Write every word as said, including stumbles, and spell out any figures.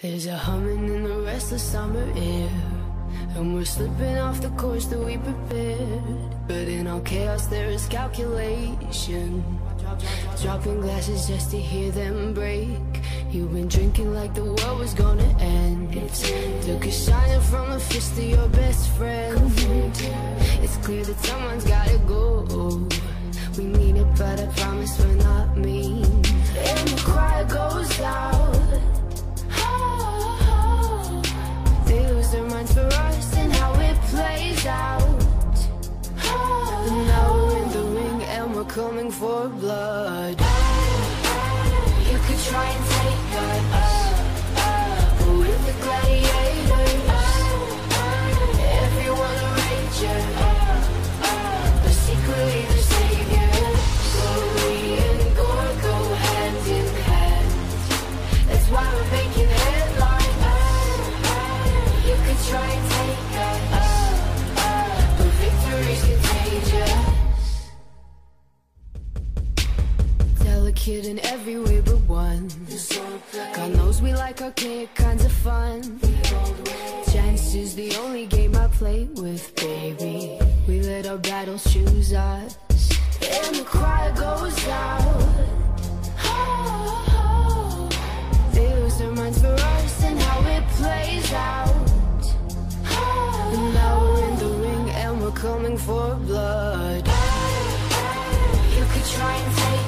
There's a humming in the restless summer air, and we're slipping off the course that we prepared. But in all chaos there is calculation, dropping glasses just to hear them break. You've been drinking like the world was gonna end. Took a shining from the fist of your best friend. It's clear that someone's gotta go. We mean it, but I promise we're not mean. And the cry goes out. They lose their minds for us and how it plays out. And now we're in the ring and we're coming for blood. You could try and take us, but we're the gladiators. Everyone a rager, but secretly the saviors. Glory and gore go hand in hand. That's why we're making headlines. You could try and take us, but victory's contagious. Delicate in every way but one. God knows we like archaic kinds of fun. Chance is the only game I play with, baby. We let our battles choose us, and the cry goes out. They lose their minds for us and how it plays out. And now we're in the ring and we're coming for blood. You could try and take